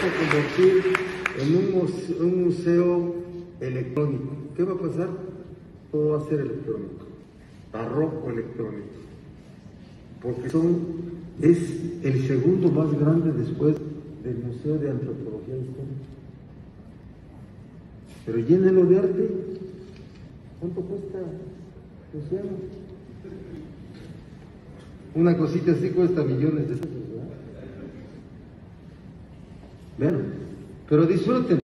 a convertir en un museo electrónico. ¿Qué va a pasar? Todo va a ser electrónico, barroco electrónico, porque es el segundo más grande después del Museo de Antropología Histórica. Pero llénelo de arte. ¿Cuánto cuesta el museo? Una cosita así cuesta millones de pesos, ¿verdad? Vean, pero disfruten.